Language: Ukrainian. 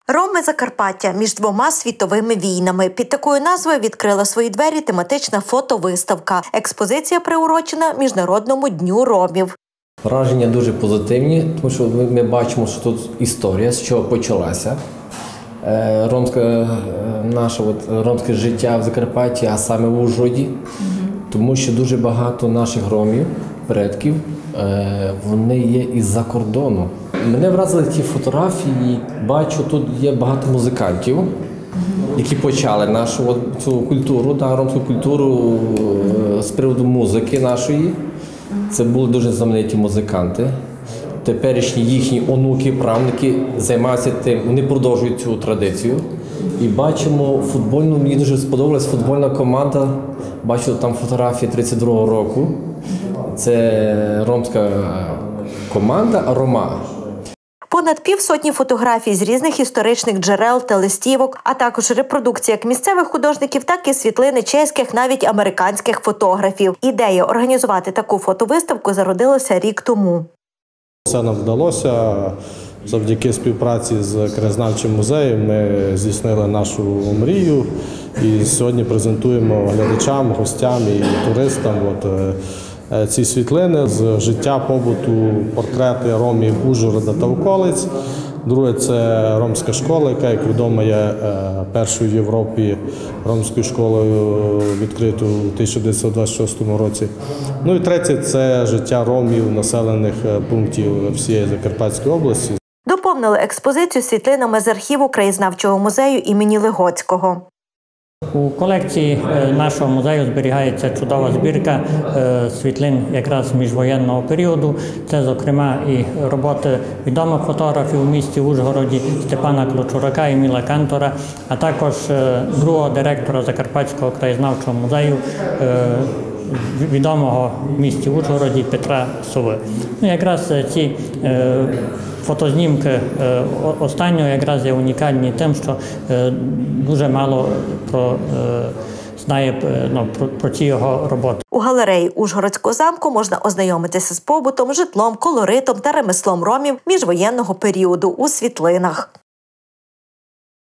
Роми Закарпаття між двома світовими війнами. Під такою назвою відкрила свої двері тематична фотовиставка. Експозиція приурочена Міжнародному дню ромів. Враження дуже позитивні, тому що ми бачимо, що тут історія, з чого почалася. Ромське життя в Закарпатті, а саме в Ужгороді. Тому що дуже багато наших ромів, предків, вони є із-за кордону. Мене вразили ті фотографії, бачу, тут є багато музикантів, які почали нашу цю культуру, ромську культуру з приводу музики нашої. Це були дуже знамениті музиканти. Теперішні їхні онуки, правнуки займаються тим, вони продовжують цю традицію. І бачимо футбольну, мені дуже сподобалась футбольна команда, бачу там фотографії 32-го року. Це ромська команда «Рома». Понад півсотні фотографій з різних історичних джерел та листівок, а також репродукції як місцевих художників, так і світлини чеських, навіть американських фотографів. Ідея організувати таку фотовиставку зародилася рік тому. Це нам вдалося. Завдяки співпраці з краєзнавчим музеєм ми здійснили нашу мрію і сьогодні презентуємо глядачам, гостям і туристам ці світлини з життя, побуту, портрети ромів Ужгорода та околиць. Друге – це ромська школа, яка, як відомо, є першою в Європі ромською школою, відкритою у 1926 році. Ну і третє – це життя ромів населених пунктів всієї Закарпатської області. Доповнили експозицію світлинами з архіву краєзнавчого музею імені Легоцького. У колекції нашого музею зберігається чудова збірка світлин якраз міжвоєнного періоду. Це, зокрема, і роботи відомих фотографів у місті Ужгороді Степана Клочурака і Еміла Кантора, а також другого директора Закарпатського краєзнавчого музею, відомого в місті Ужгороді Петра Сови. Якраз ці фотознімки останнього якраз є унікальні тим, що дуже мало знає про ці його роботи. У галереї Ужгородського замку можна ознайомитися з побутом, житлом, колоритом та ремеслом ромів міжвоєнного періоду у світлинах.